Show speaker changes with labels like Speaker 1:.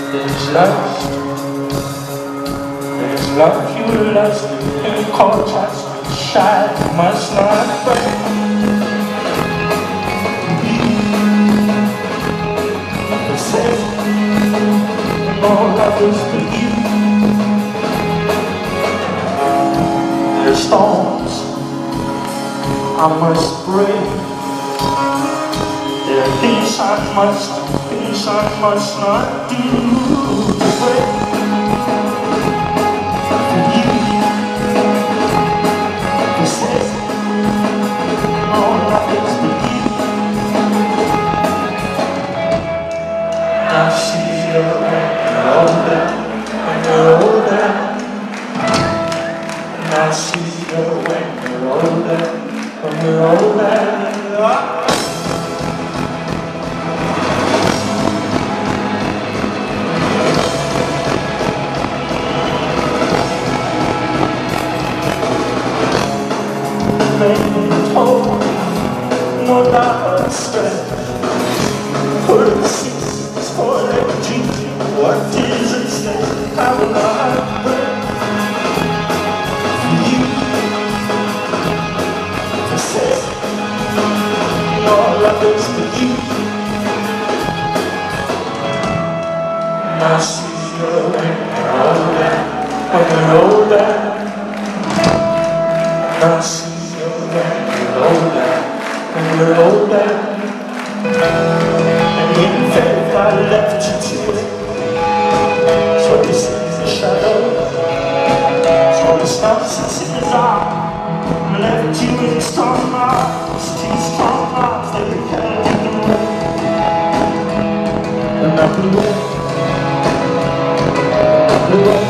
Speaker 1: There's lust, there's love you lust, and you call just shy, must not break. All others but you. There's storms I must brave. There are things I must not do to break for you. Possess all others but you. I see your way. When you're older, and I see you when you're older, when you're older. Maybe told, no doubt stress, for the seasons, for the dreams. What is it say? I will not break for you to say all others but you. And I see you when you're older, when you're older. And I see you when you're older, when you're older. And in faith I left you to it. So this is the shadow, so the stuff sits in the dark. I left you in strong arms, two strong arms that held you away. And I blew away,